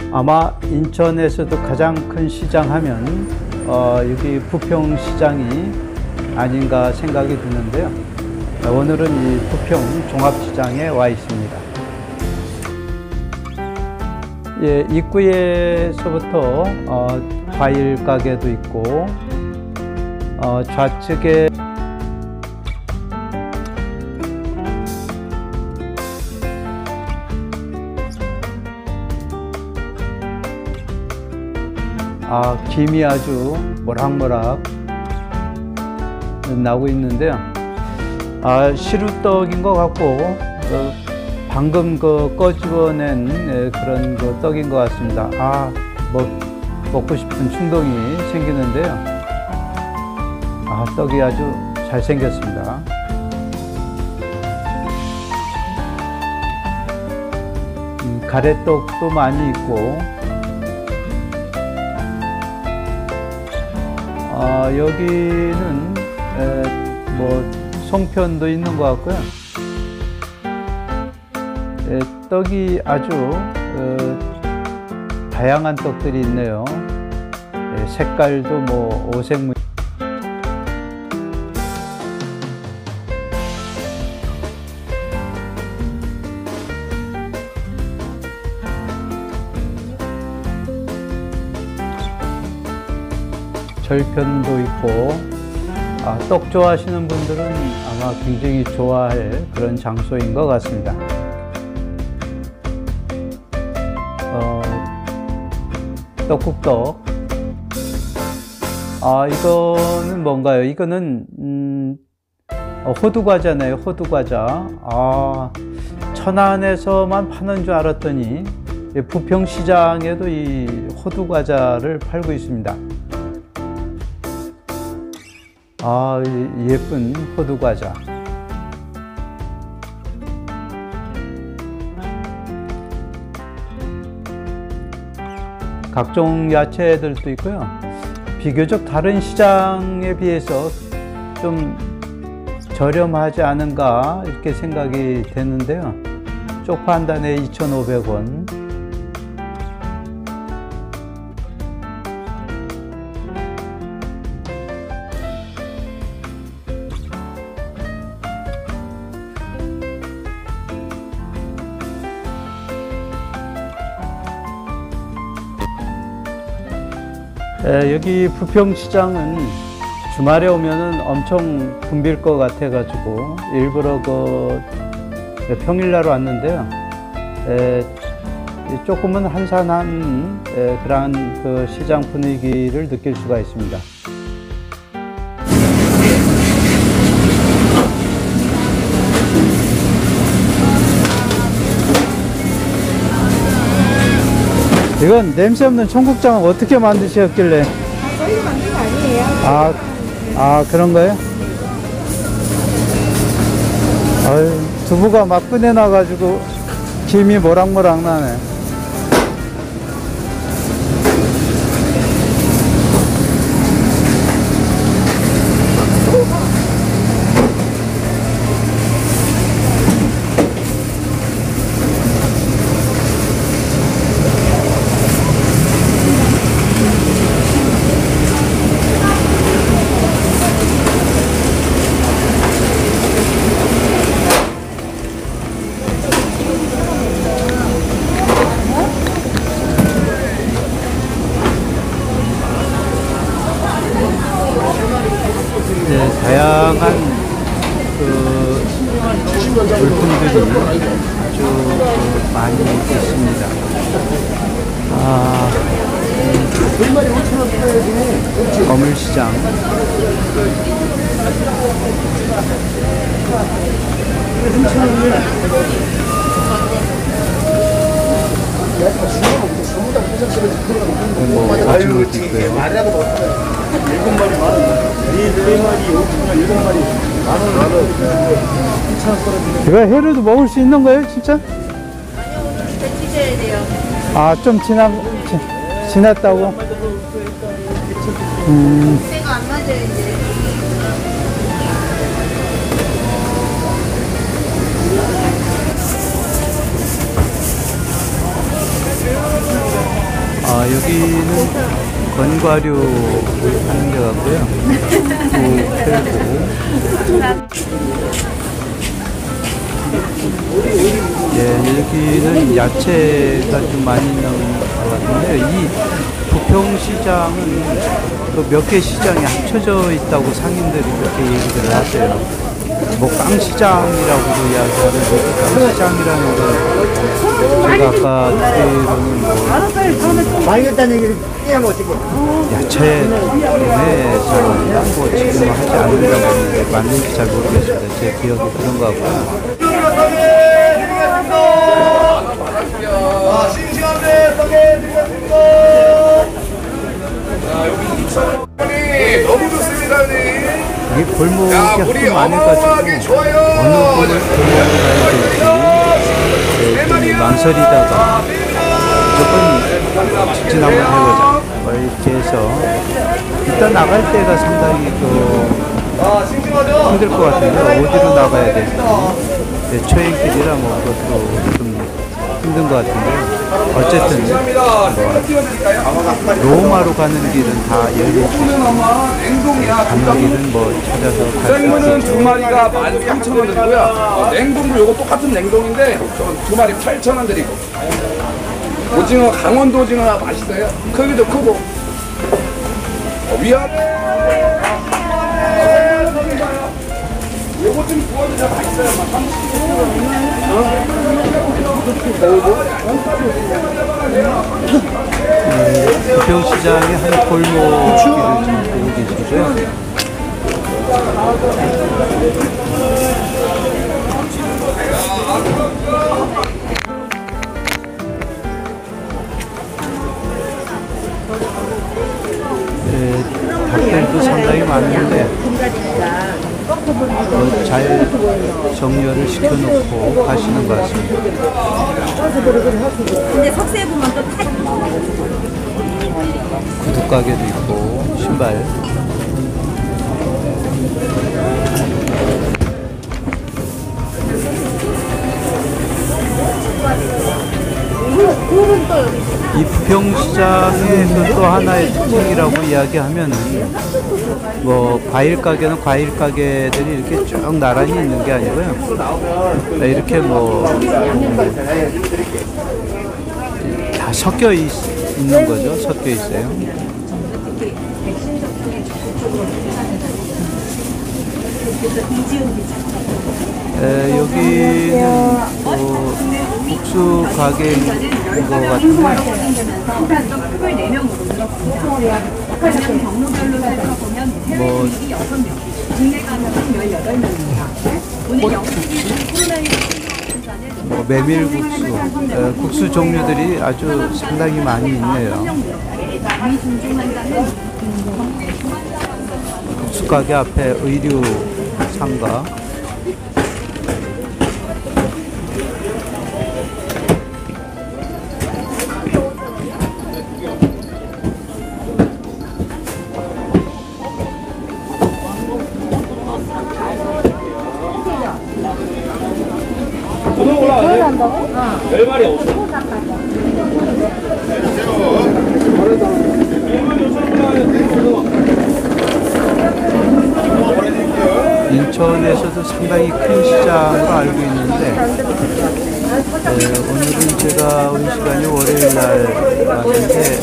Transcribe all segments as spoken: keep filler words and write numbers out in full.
아마 인천에서도 가장 큰 시장 하면 어, 여기 부평시장이 아닌가 생각이 드는데요. 오늘은 이 부평 종합시장에 와 있습니다. 예, 입구에서부터 어, 과일 가게도 있고 어, 좌측에 아, 김이 아주 모락모락 나고 있는데요. 아, 시루떡인 것 같고 어, 방금 그 꺼집어낸 예, 그런 그 떡인 것 같습니다. 아, 뭐, 먹고 싶은 충동이 생기는데요. 아, 떡이 아주 잘 생겼습니다. 음, 가래떡도 많이 있고, 아, 여기는 에, 뭐 송편도 있는 것 같고요. 에, 떡이 아주 어, 다양한 떡들이 있네요. 에, 색깔도 뭐 오색무 절편도 있고, 아, 떡 좋아하시는 분들은 아마 굉장히 좋아할 그런 장소인 것 같습니다. 어, 떡국떡. 아, 이거는 뭔가요? 이거는 음, 어, 호두과자네요. 호두과자. 아, 천안에서만 파는 줄 알았더니 부평시장에도 이 호두과자를 팔고 있습니다. 아, 예쁜 호두과자. 각종 야채들도 있고요. 비교적 다른 시장에 비해서 좀 저렴하지 않은가 이렇게 생각이 되는데요. 쪽파 한 단에 이천오백 원. 에, 여기 부평시장은 주말에 오면은 엄청 붐빌 것 같아 가지고 일부러 그 평일날 왔는데요. 에, 조금은 한산한 에, 그러한 그 시장 분위기를 느낄 수가 있습니다. 이건 냄새 없는 청국장은 어떻게 만드셨길래? 아, 저희가 만든 거 아니에요. 아, 아, 그런 거예요? 아유, 두부가 막 꺼내놔가지고 김이 모락모락 나네. 네, 다양한 그 물품들이 아주 그 많이 있습니다. 아, 어물시장. 뭐 오징어도 있고요. 일곱 마리 만 원, 네, 네 마리 오천 원, 일곱 마리 만 원, 만 원. 이천 원 떨어지는. 이거 회로도 먹을 수 있는 거예요, 진짜? 아니요, 오늘 진짜 찢어야 돼요. 아, 좀 지나, 지, 지났다고? 음. 때가 안 맞아요, 이제. 아, 여기는 건과류 하는 데 같고요. 또 팔고. 예, 여기는 야채가 좀 많이 있는 것 같은데, 이 부평시장은 몇 개 시장이 합쳐져 있다고 상인들이 그렇게 얘기를 하세요. 뭐 깡시장이라고도 이야기하는 거, 깡시장이라는 건 제가 아까 듣기로는 뭐 많이 했다는 얘기를 띄하면 어떻게? 야채 때문에 뭐 지금 하지 않는다고 하는데 맞는지 잘 모르겠습니다. 제 기억이 그런 것 같고요. 아, 싱싱한데 소개해 드리겠습니다. 자, 여기 이천 원이 너무 좋습니다, 형님. 이 골목이 야, 물이 하도 많아가지고 어마어마하게 좋아요. 어느 골을 골목을 가야 될지 망설이다가 무조건 직진 한번 해보자 뭐 이렇게 해서 일단 나갈 때가 상당히 그 아, 싱싱하죠? 힘들 것 같은데 어디로 나가야 될지 네, 초행길이라 뭐 그것도 좀 힘든 것 같은데 어쨌든 뭐 로마로 가는 길은 다 열려있고 건너길은 뭐 찾아서 갈 수 생물은 있고 두 마리가 만 삼천 원 드리고요. 어, 냉동도 요거 똑같은 냉동인데 두 마리 팔천 원 드리고. 오징어 강원도 오징어 맛있어요. 크기도 크고. 어, 위아래. 요거 좀 구워주자 맛있어요. 막 부평시장의 한 골목길을 지금 보고 계시고요. 네, 닭들도 상당히 많은데 어, 잘 정렬을 시켜놓고 가시는 것 같습니다. 근데 석쇠 보면 또 타. 구두 가게도 있고 신발. 이 부평시장의 그 또 하나의 특징이라고 이야기하면은 뭐 과일 가게는 과일 가게들이 이렇게 쭉 나란히 있는 게 아니고요. 이렇게 뭐 다 섞여 있, 있는 거죠. 섞여 있어요. 에, 여기는 뭐 국수 가게인 것 같은데 뭐 뭐 메밀국수, 에, 국수 종류들이 아주 상당히 많이 있네요. 국수 가게 앞에 의류 상가. 열 마리 오천 원. 인천에서도 상당히 큰 시장으로 알고 있는데 에, 오늘은 제가 온 시간이 월요일 날 왔는데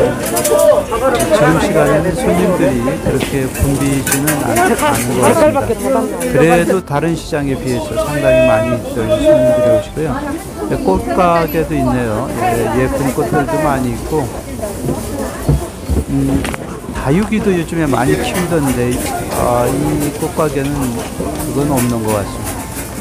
지금 시간에는 손님들이 그렇게 붐비지는 않는 것 같습니다. 그래도 다른 시장에 비해서 상당히 많이 손님들이 오시고요. 꽃가게도 있네요. 예, 예쁜 꽃들도 많이 있고 음, 다육이도 요즘에 많이 키우던데 아, 이 꽃가게는 그건 없는 것 같습니다.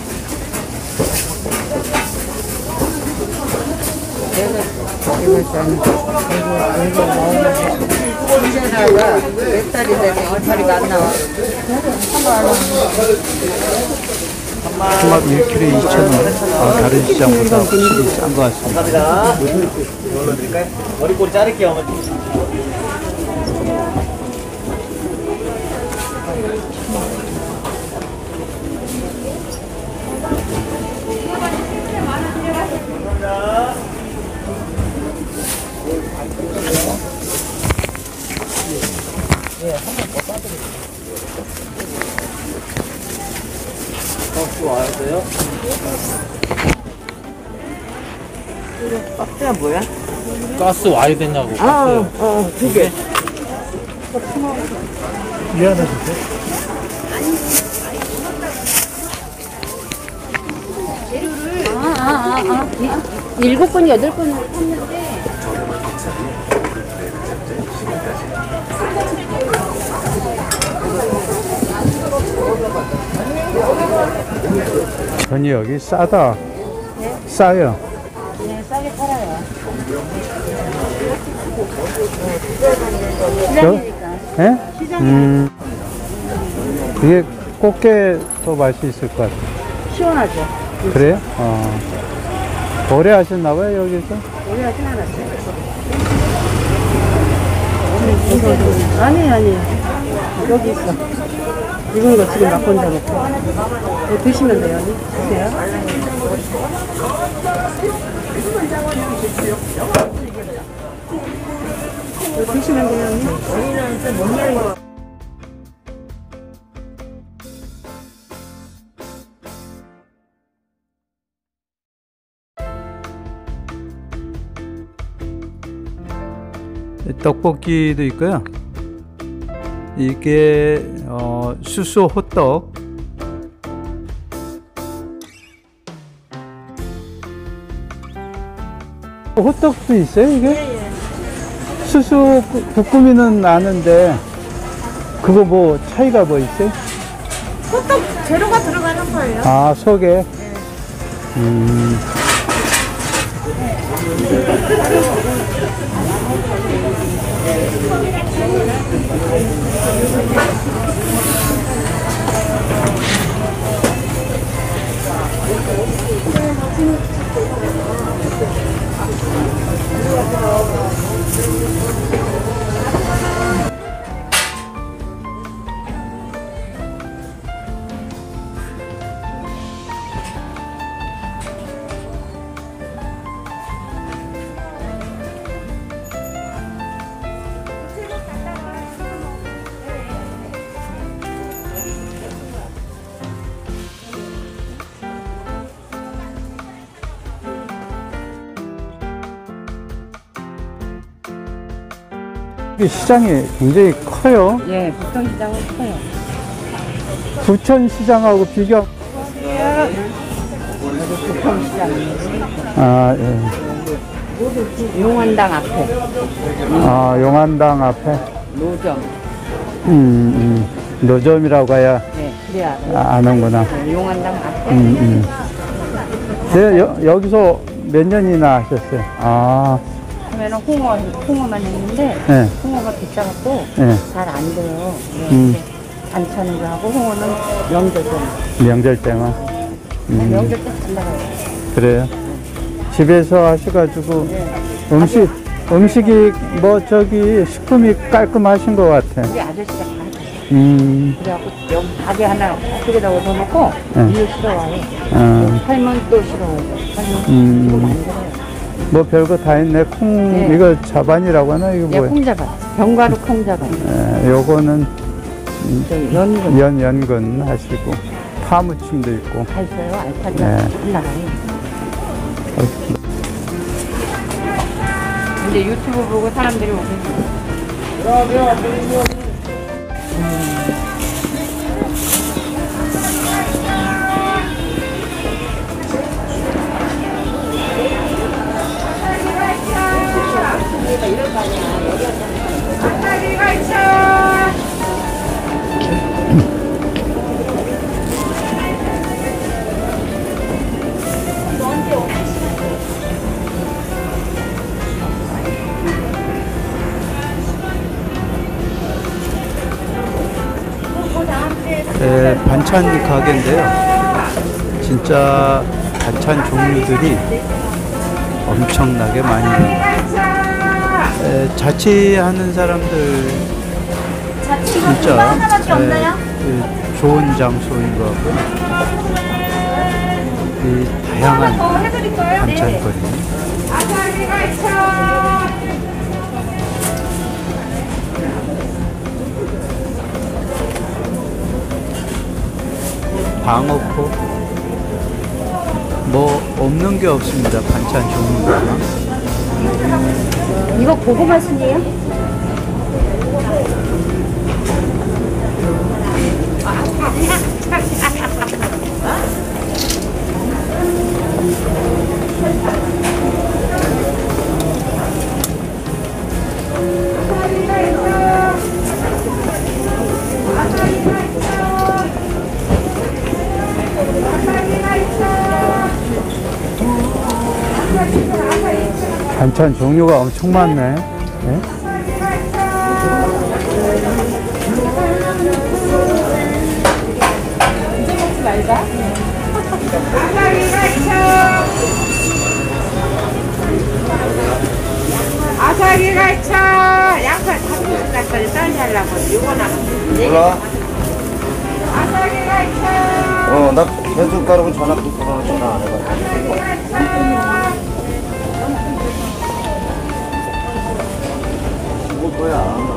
혼자다가 몇 달이 돼서 이파리가 안 나와. 홍합 일 킬로그램에 이천 원. 아, 다른 시장보다 확실히 싼 것 같습니다. 감사합니다. 이걸로 드릴까요? 머리꼬리 자를게요, 어머니. 박스가 뭐야? 가스 와야 되냐고. 아, 어, 어, 두 개. 이 하나 주세요. 아, 아, 아, 아. 이- 일곱 건, 여덟 건 샀는데. 전이 여기 싸다. 싸요. 네, 싸게 팔아요. 여, 시장이니까. 예? 음, 이게 꽃게 더 맛이 있을 것 같아요. 시원하죠? 그래요? 어. 오래 하셨나봐요, 여기서? 오래 하진 않았어요. 아니, 아니. 여기 있어. 익은 거 지금 막 건져놓고. 네, 드시면 돼요. 언니. 드세요. 이거 드시면 돼요, 언니. 떡볶이도 있고요. 이게 어, 수수 호떡. 호떡도 있어요, 이게? 수수 부꾸미는 아는데 그거 뭐 차이가 뭐 있어요? 호떡 재료가 들어가는 거예요. 아, 속에. 음. 이 시장이 굉장히 커요. 예, 북경시장은 커요. 부천 시장하고 비교. 북경시장이에요. 아, 예. 용원당 앞에 아, 용안당 앞에. 노점. 음, 음. 노점이라고 해야 네, 그래야 아, 아는구나. 용원당 앞에. 음, 음. 네, 여, 여기서 몇 년이나 하셨어요? 아, 처음에는 홍어, 홍어만 했는데 네. 홍어가 비싸갖고 네. 잘 안 돼요. 네, 음. 반찬으로 하고 홍어는 명절 때. 명절 때만. 음, 명절 때 잘 나가요. 그래요. 집에서 하셔가지고 네. 음식, 음식이 뭐 저기 식품이 깔끔하신 것 같아. 우리 아저씨가 다 해요. 음, 그래갖고 여기 가게 하나 앞쪽에다 얻어놓고 네. 이거 싫어와요. 어, 삶은 또 싫어하고 삶은 음. 이거 만들어요. 뭐 별거 다 있네. 콩, 네. 이거 자반이라고 하나? 이거 예, 뭐야? 콩자반. 견과류 콩자반. 에, 요거는 저기 연근 연, 연근 하시고, 파무침도 있고. 다 있어요. 알파리가 네. 잘 나가요. 근데 유튜브 보고 사람들이 오고 있어요. 네, 반찬 가게인데요. 진짜 반찬 종류들이 엄청나게 많이 있네요. 에, 자취하는 사람들 진짜 에, 그 좋은 장소인 것 같고요. 이 다양한 반찬거리. 방어포, 뭐 없는 게 없습니다. 반찬 종류가. 이거 고구마 순이에요? 반찬 종류가 엄청 많네. 네? 아삭이 갈쳐 양파 닭가슴살 딸려고 이거는 몰라? 아삭이 갈쳐 어, 나 계속 가라고 전화 끊고 전화 안 해봐. 죽을 거야.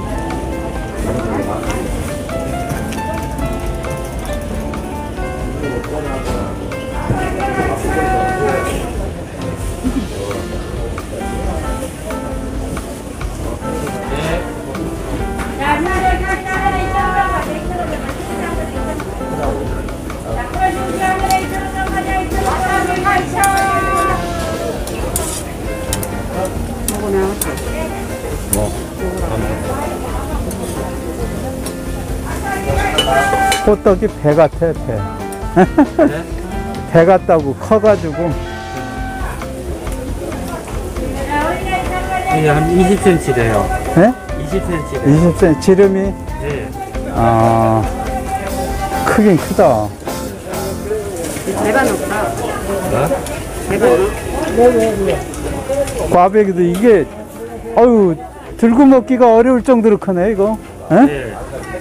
호떡이 배 같아, 배. 배 같다고, 커가지고. 이게 한 이십 센티미터래요. 네? 이십 센티미터. 이십 센티미터, 지름이? 네. 아, 크긴 크다. 대박 높다. 어? 대박. 꽈배기도 이게, 어유 들고 먹기가 어려울 정도로 크네, 이거. 에? 네.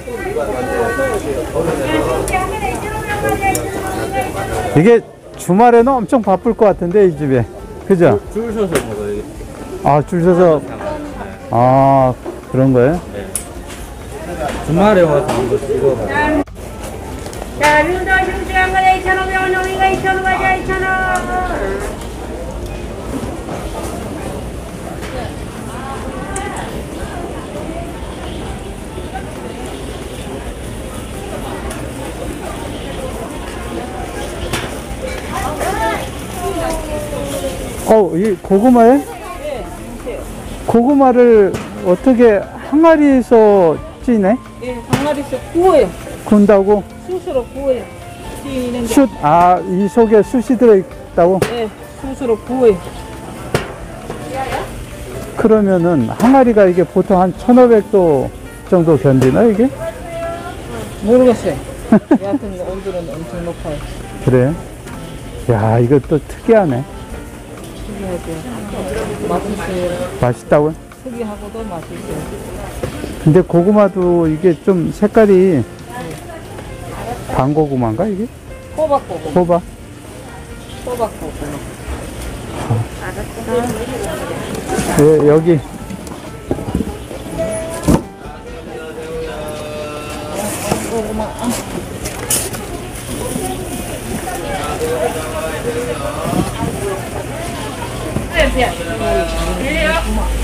이게 주말에는 엄청 바쁠 것 같은데, 이 집에. 그죠? 줄 서서 먹어요. 아, 줄 서서. 아, 그런 거예요? 주말에 와서 한번 찍어 먹어요. 자, 류도 흉주한 거에 이천 오백 원, 농이가 이천 원, 과자 이천 원. 어, 이 고구마에? 고구마를 어떻게 항아리에서 찌네? 예, 항아리에서 구워요. 군다고? 숯으로 구워요. 찌는 게. 숯, 아, 이 속에 숯이 들어있다고? 예, 숯으로 구워요. 그러면은 항아리가 이게 보통 한 천오백 도 정도 견디나, 이게? 모르겠어요. 여하튼 온도는 엄청 높아요. 그래? 야, 이거 또 특이하네. 특이하죠. 맛있어요. 맛있다고요? 특이하고도 맛있어요. 근데 고구마도 이게 좀 색깔이 반고구마인가, 이게? 호박고구마. 호박? 호박고구마. 예, 여기. 고구마. 네, 네.